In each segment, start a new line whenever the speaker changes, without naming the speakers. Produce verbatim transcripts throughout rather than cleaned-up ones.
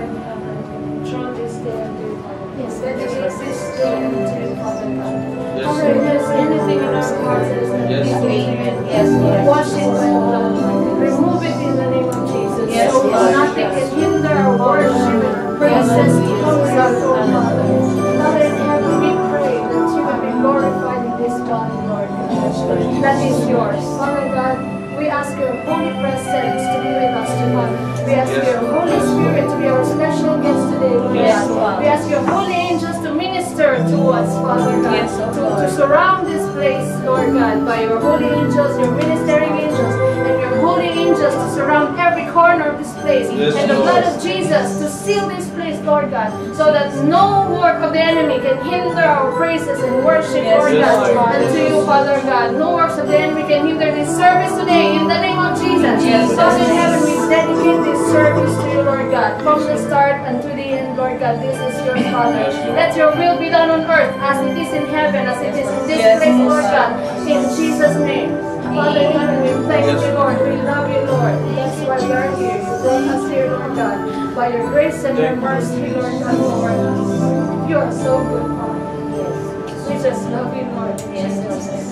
in heaven, throw this day unto you, Father. Yes, dedicate this day unto you, Father God.
Yes,
Father, if there's anything in our hearts that is not
Yes,
pleasing to you,
Yes, Lord.
wash it by the blood. Remove it in the name of Jesus.
Yes,
so
Lord.
nothing can hinder our worship and praises to you, God, oh Father. Father in heaven, we pray that you will be glorified in this body, Lord. That is yours. Father God, we ask your holy presence to be with us tonight. We ask
Yes.
your Holy Spirit to be our special guest today, Lord
Yes,
God.
Father.
We ask your holy angels to minister to us, Father God.
Yes, oh
to,
Lord.
to surround this place, Lord God, by your holy angels, your ministering angels, and your holy angels to surround every corner of this place.
Yes,
and the
Lord.
blood of Jesus to seal this place, Lord God, so that no work of the enemy can hinder our praises and worship,
Yes,
Lord
yes,
God,
Lord.
unto you, Father God. No works of the enemy can hinder this service today, in the name of Jesus.
Yes,
Father in
Lord.
heaven, we dedicate this service to you, Lord God, from the start unto the end, Lord God. This is your Father.
Yes, Lord.
Let your will be done on earth as it is in heaven, as it is in this
Yes,
place,
Lord.
Lord God. In Jesus' name. Father in heaven, we thank
Yes,
you, Lord. We love you, Lord. That's why we are here. You brought us here, Lord God. By your grace and your
Thank you.
mercy, Lord God, toward us. You are so good, Father. We just love you, Lord. In
Yes,
Jesus' name.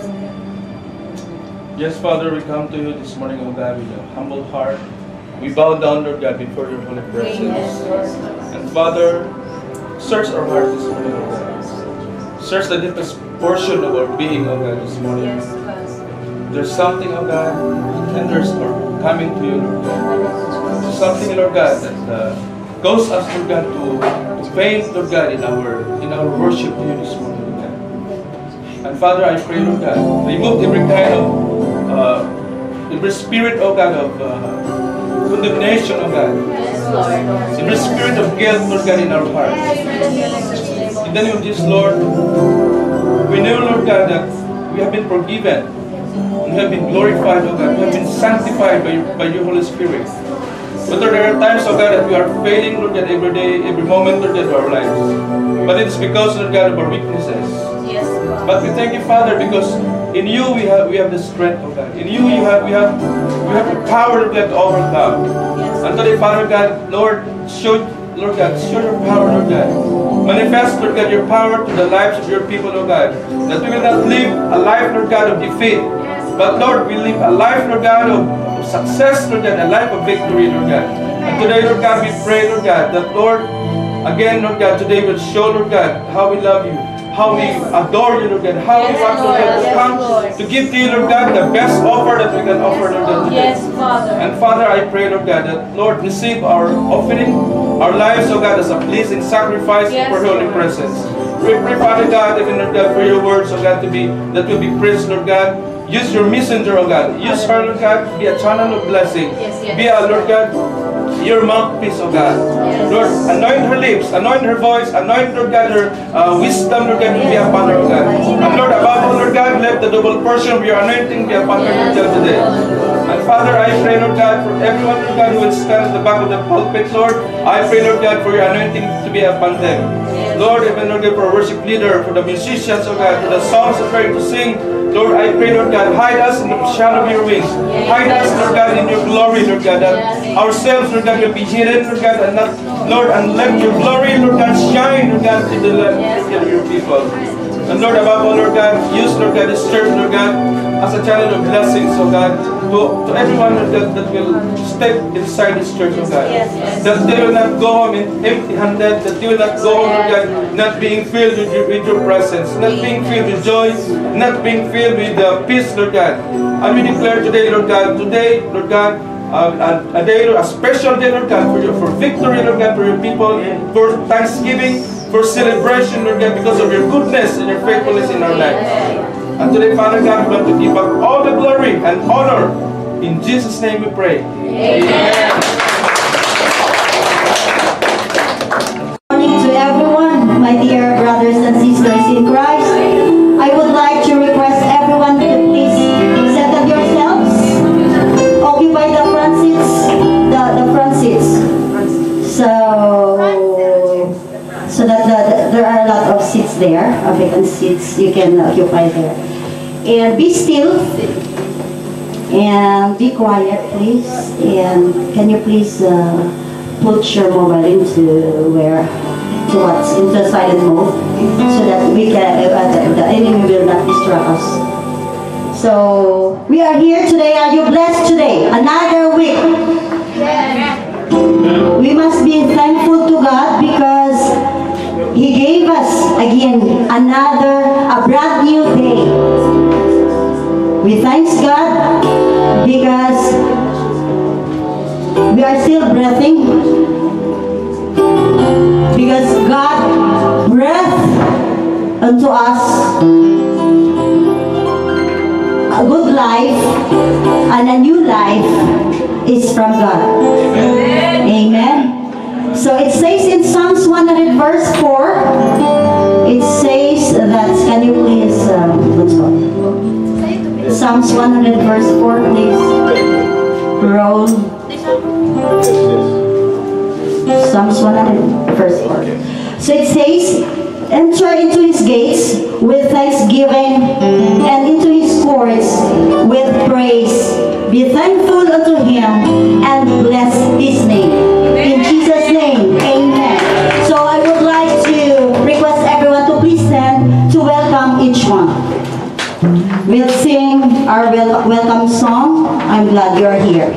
Yes, Father, we come to you this morning, O God, with a humble heart. We bow down, Lord God, before your holy presence. And Father, search our heart this morning, O God. Search the deepest portion of our being, O God, this morning.
Yes, Father.
There's something, O God, hinders our coming to you, Lord God. There's something, Lord God, that uh, causes us, Lord God, to, to faint, Lord God, in our in our worship to you this morning, Lord God. And Father, I pray, Lord God, remove every kind of uh, every spirit, O God, of uh, condemnation, O God.
Yes, Lord.
Every spirit of guilt, Lord God, in our hearts. In the name of Jesus, Lord, we know, Lord God, that we have been forgiven. We have been glorified, O God. We have been sanctified by your, by your Holy Spirit. But there are times, O God, that we are failing, Lord God, every day, every moment, Lord God, of our lives. But it is because, Lord God, of our weaknesses.
Yes, Father.
But we thank you, Father, because in you we have we have the strength, O God. In you you have we have we have the power, Lord God, to overcome.
Yes.
And today, Father God, Lord, show, Lord God, show your power, Lord God. Manifest, Lord God, your power to the lives of your people, Lord God. That we will not live a life, Lord God, of defeat. But Lord, we live a life, Lord God, of, of success, Lord God, a life of victory, Lord God. And today, Lord God, we pray, Lord God, that Lord, again, Lord God, today will show, Lord God, how we love you, how we adore you, Lord God, how we want, Lord God, to come to give to you, Lord God, the best offer that we can offer, Lord God, today.
Yes, Father.
And Father, I pray, Lord God, that Lord, receive our offering, our lives, oh God, as a pleasing sacrifice
Yes,
for holy
Lord.
presence. We pray, Father God, even, Lord God, for your words, oh God, to be, that will be praised, Lord God. Use your messenger, oh God. Use her, Lord God, to be a channel of blessing.
Yes, yes.
Be a, Lord God, your mouthpiece, oh God.
Yes.
Lord, anoint her lips, anoint her voice, anoint, Lord God, her uh, wisdom, Lord God, to be upon her, oh God. And Lord, above all, Lord God, let the double portion of your anointing be upon her, Lord God, today. And Father, I pray, Lord God, for everyone, Lord God, who will stand at the back of the pulpit, Lord. I pray, Lord God, for your anointing to be upon them. Lord, even, Lord God, for our worship leader, for the musicians, oh God, for the songs that we're going to sing. Lord, I pray, Lord God, hide us in the shadow of your wings. Hide us, Lord God, in your glory, Lord God, that ourselves, Lord God, will be hidden, Lord God, and not, Lord, and let your glory, Lord God, shine, Lord God, to the light of your people. And Lord, above all, Lord God, use, Lord God, this church, Lord God, as a channel of blessings, oh God, to, to everyone, Lord God, that will step inside this church, oh God. That they will not go home empty-handed, that they will not go home, Lord God, not being filled with your, with your presence, not being filled with joy, not being filled with uh, peace, Lord God. And we declare today, Lord God, today, Lord God, uh, a, a day, a special day, Lord God, for, your, for victory, Lord God, for your people, for thanksgiving, for celebration, Lord God, because of your goodness and your faithfulness in our lives. And today, Father God, we want to give up all the glory and honor. In Jesus' name we pray. Amen.
Good morning to everyone, my dear brothers and sisters in Christ. I would like to request everyone to please settle yourselves. Occupy the front seats, the, the front seats. So, so that the, there are a lot of seats there, vacant seats you can occupy there. And be still and be quiet, please. And can you please uh, put your mobile into where to what's into silent mode so that we can uh, the, the enemy will not distract us. So we are here today. Are you blessed today? Another week. We must be thankful to God because He gave us again another a brand new day. We thank God because we are still breathing, because God breathed unto us a good life, and a new life is from God. Amen. Amen. So it says in Psalms one hundred verse four, it says that, can you please, um, let's go. Psalms one hundred verse four, please. Roll. Psalms one hundred verse four. So it says, enter into His gates with thanksgiving and into His courts with praise. Be thankful unto Him and bless His name. In Jesus' name, amen. So I would like to request everyone to please stand to welcome each one. We'll sing our wel welcome song. I'm glad you're here.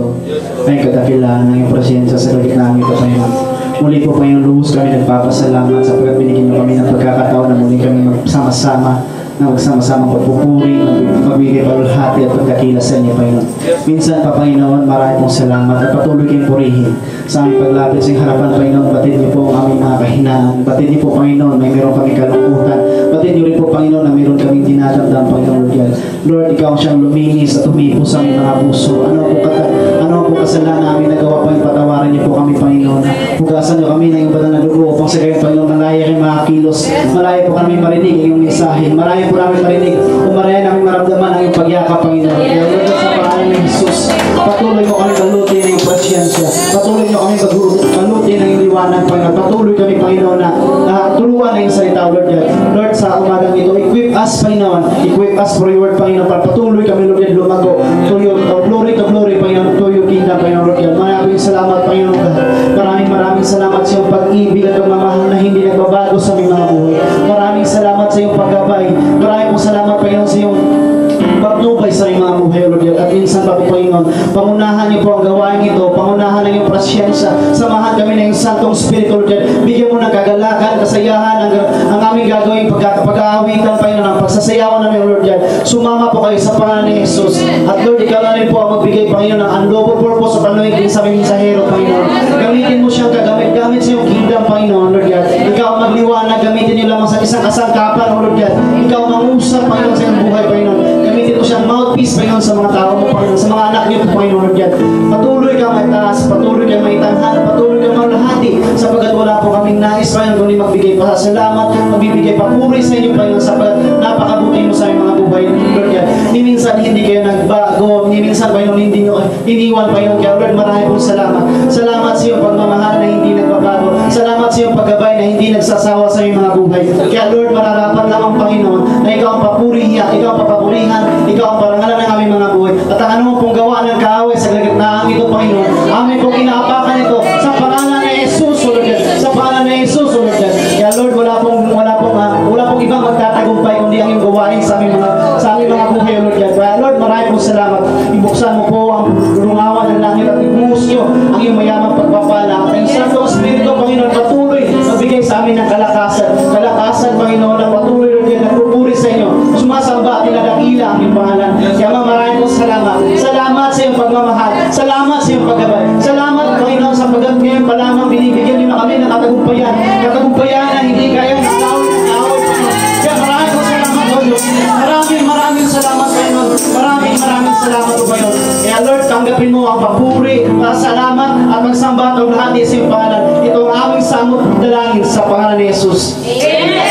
to ay kadakilaan ng iyong presensya sa gitna namin ito, Panginoon. Muli po, Panginoon, lubos kami nagpapasalamat sapagkat binigyan niyo kami ng pagkakataon na muli kami magsama-sama na magsama-sama pagpupuri, magbigay palulhati at pagkakila sa inyo, Panginoon. Minsan pa, Panginoon, marami pong salamat at patuloy kayong purihin sa aming paglapit sa harapan, Panginoon. Batid niyo po ang aming mga kahinaan. Batid niyo po, Panginoon, may meron kami kalungkutan. Batid niyo rin po, Panginoon, na meron kaming dinadamdam, Panginoon, Lord God. Lord, ikaw siyang luminis at tumipos sa aming mga puso. Ano po, kata, ano po kasalanan namin nagawa, Panginoon, patawaran niyo po kami, Panginoon. Hugasan niyo kami na yung banal na dugo upang sa kayo, Panginoon, malaya kayong mga kilos. Malaya po kami marinig ang iyong mensahe. Malaya po namin marinig o maraya namin maramdaman ang iyong pagyakap, Panginoon. Kaya Lord, sa pangalan ng Jesus, patuloy mo kami balutin ng iyong pasyensya. Patuloy mo kami balutin ng iyong liwanag, Panginoon. Patuloy kami, Panginoon, na, na tuluan ng iyong salita, Lord God. Lord, sa umagang ito, equip us, Panginoon. Equip us for your word, Panginoon. Patuloy kami, Lord God, lumago to your uh, glory to glory, Panginoon, to your kingdom, Panginoon, Lord God. Maraming salamat, Panginoon. Maraming maraming salamat sa iyong pag-ibig at pagmamahal na hindi nagbabago sa aming mga buhay. Maraming salamat sa iyong paggabay. Maraming po salamat, Panginoon, sa iyong pagtubay sa iyong mga buhay, Lord God. At minsan pa po, Panginoon, pangunahan niyo po ang gawain ito, pangunahan ng iyong prasyensya. Samahan kami ng iyong Santong Espiritu, Lord God. Bigyan mo ng kagalakan, kasayahan, ang, ang aming gagawin pag-aawitan, Panginoon, ang pagsasayawan namin, Lord God. Sumama po kayo sa pangalan ni Jesus. At Lord, ikaw na rin po ang magbigay, Panginoon, ng unlawful purpose sa panuigin sa aming mensahero, Panginoon. Gamitin mo siyang kagamit, gamit sa iyong kingdom, Panginoon, Lord God. Ikaw ang magliwanag, gamitin niyo lamang sa isang kasangkapan, Lord God. Ikaw mangusap, Panginoon, sa iyong buhay, Panginoon. Gamitin mo siyang mouthpiece, Panginoon, sa mga tao mo, Panginoon, sa mga anak niyo, Panginoon, Lord God. Patuloy ka maitaas, patuloy ka maitanghal, patuloy ka maulahati, sapagkat wala po kaming nais, Panginoon, kundi magbigay pa sa salamat, magbibigay papuri sa inyo, Panginoon, sapagkat napakabuti mo sa aming mga buhay, Lord God. Ni minsan hindi kayo nagbago, ni minsan, Panginoon, hindi nyo iniwan, Panginoon. Kaya, Lord, marami pong salamat. Salamat sa iyong pagmamahal na hindi nagbabago. Salamat sa iyong paggabay na hindi nagsasawa sa iyong mga buhay. Kaya, Lord, mararapat lang ang Panginoon na ikaw ang papurihan, ikaw ang papapurihan, ikaw ang parangalan ng aming mga buhay. At ang ano mo pong gawa ng kaaway sa gitnaan ito, Panginoon, amin pong inaapakan ito sa pangalan ng Jesus, Lord God. Sa pangalan ng Jesus, Lord God. Kaya, Lord, wala pong, wala pong, uh, wala pong ibang magtatagumpay kundi ang iyong gawain sa aming mga, sa aming mga buhay, Lord God. Kaya, Lord, marami pong salamat. Ibuksan mo po ang lungawan ng langit at ibuhos nyo ang iyong mayamang pagpapala. At ang Santong Espiritu, Panginoon, patuloy magbigay sa amin ng kalakasan. Kalakasan, Panginoon, na patuloy, Lord God, nagpupuri sa inyo. Sumasamba at tinadakila ang iyong pangalan. Kaya marami pong salamat. Salamat sa iyong pagmamahal. Salamat sa iyong paggabay. Salamat, Panginoon, sa pagkat ngayon pa lamang binibigyan niyo na kami ng katagumpayan. Katagumpayan na hindi kaya ng awit ng awit. Kaya marami pong salamat, Lord. Maraming maraming salamat, Panginoon. Maraming maraming salamat, Panginoon. Kaya, Lord, tanggapin mo ang papuri, salamat at magsamba at maghati sa iyong pangalan. Ito ang aming samot dalangin sa pangalan ni Jesus.
Amen.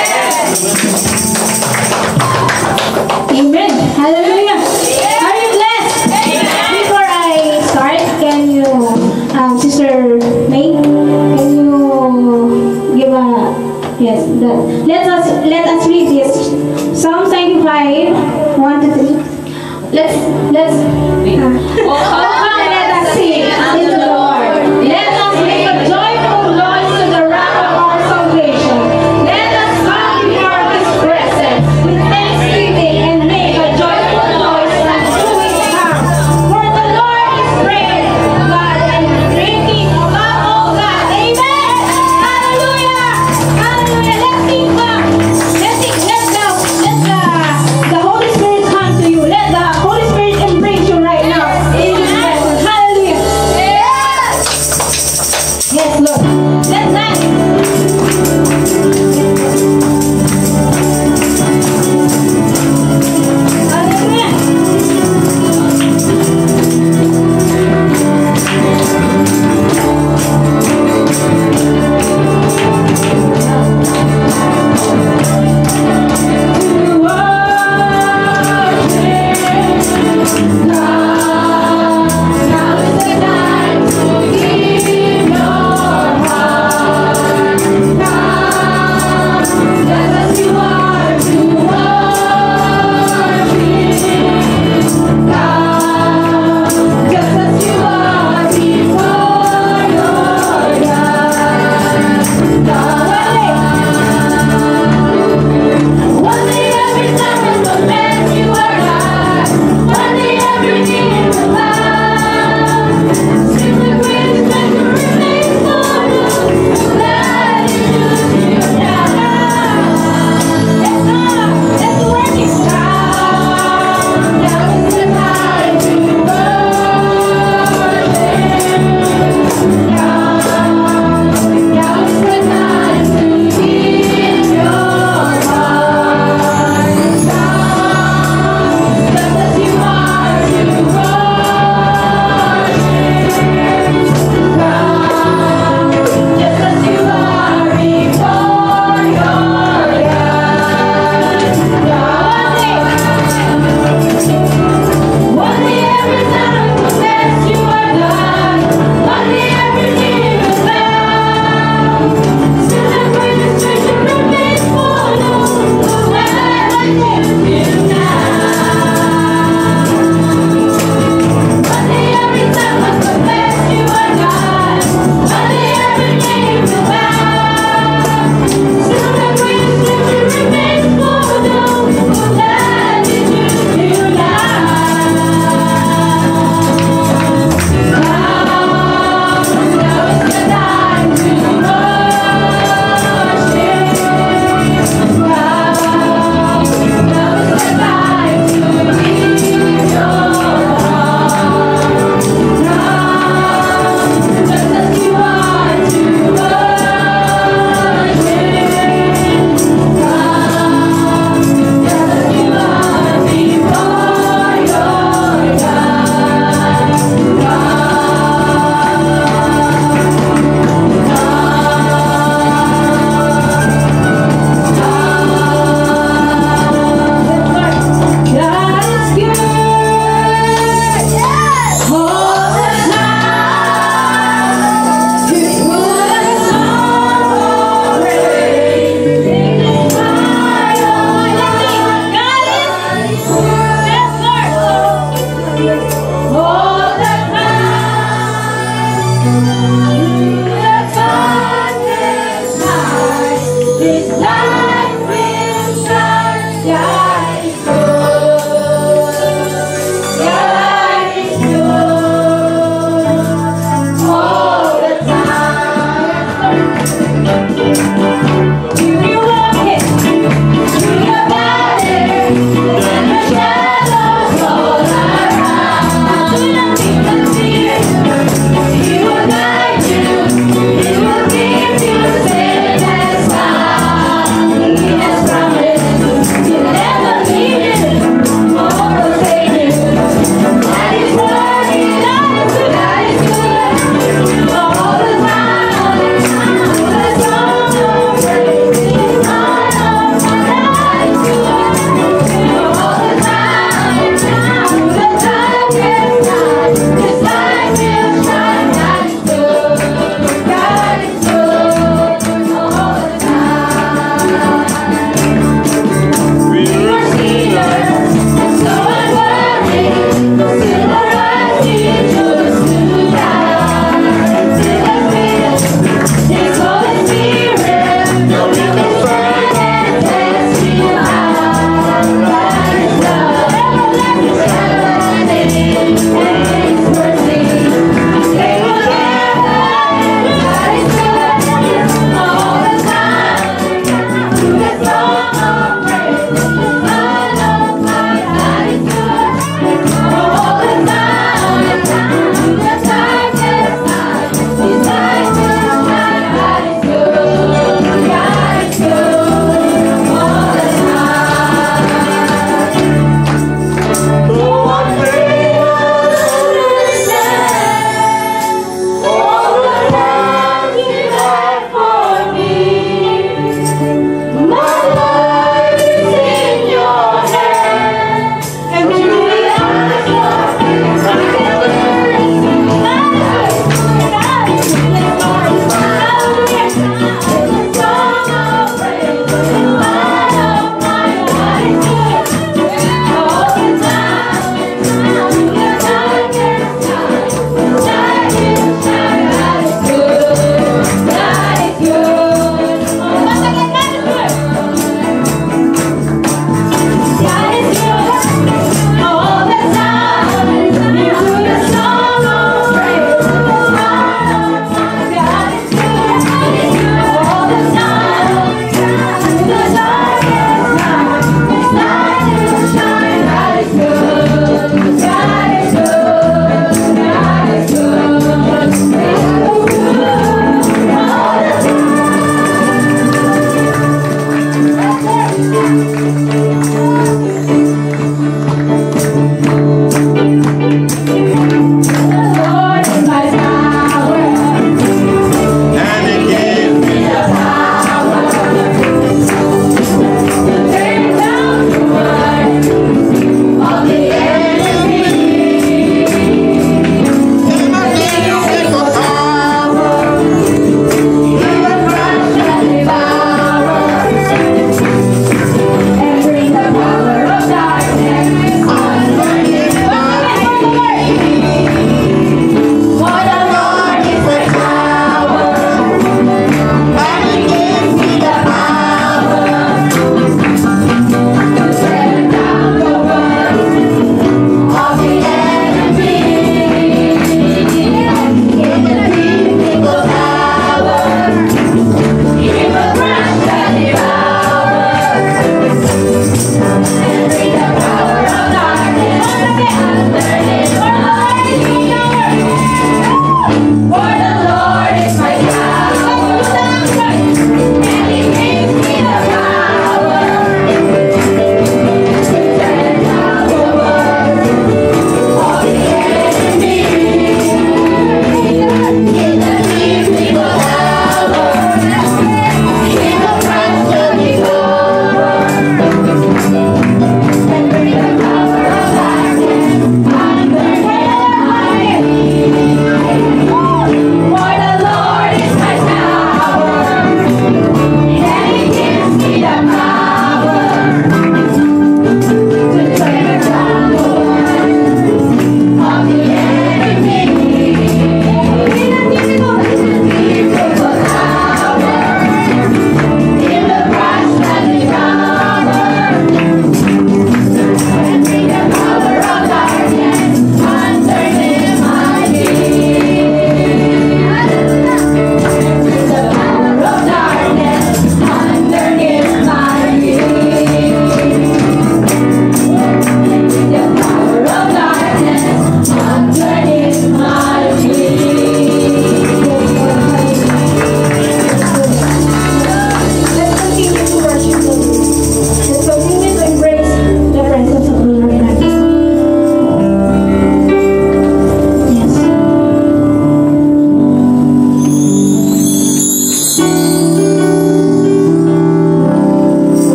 Amen. Hallelujah. Are you blessed? Before I start, can you, um, Sister May, can you give a, yes, the, let us, let us read this. Psalm ninety-five, one to three. Let's, let's, uh, oh, come, let us sing unto the Lord. Let us make a joyful noise to the rock of our salvation. Let us come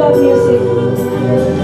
have music.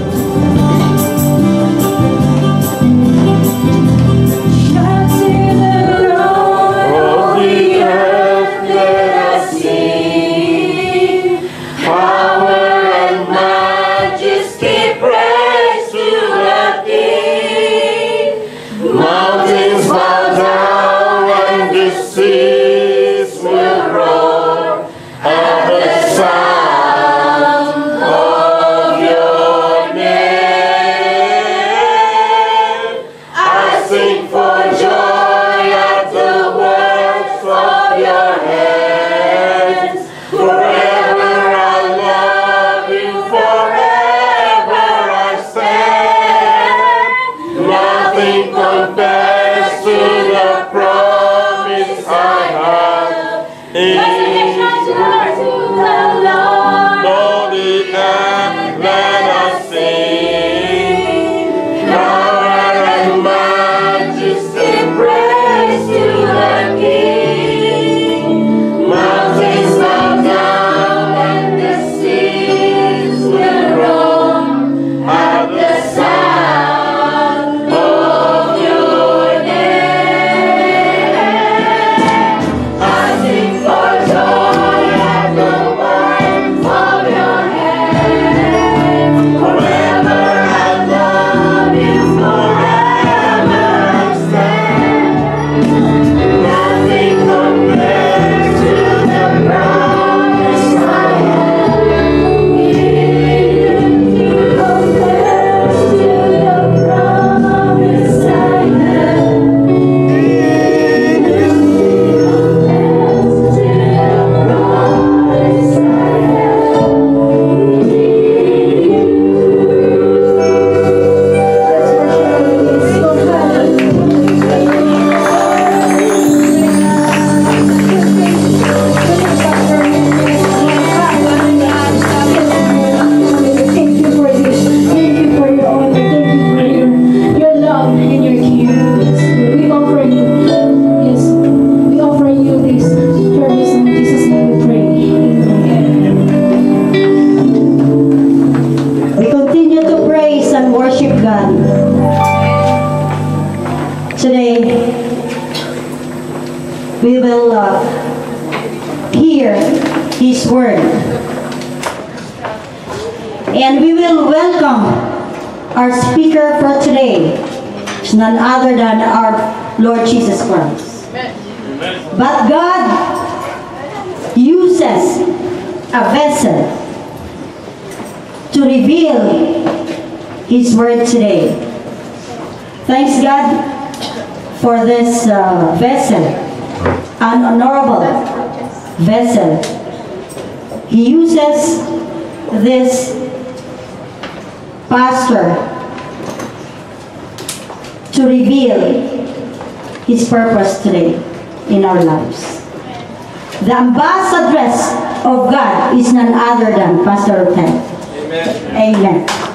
we will uh, hear His word. And we will welcome our speaker for today. It's none other than our Lord Jesus Christ. Amen. But God uses a vessel to reveal His word today. Thanks God for this uh, vessel, an honorable vessel. He uses this pastor to reveal His purpose today in our lives. The ambassadress of God is none other than Pastor Ted.
Amen.
Amen.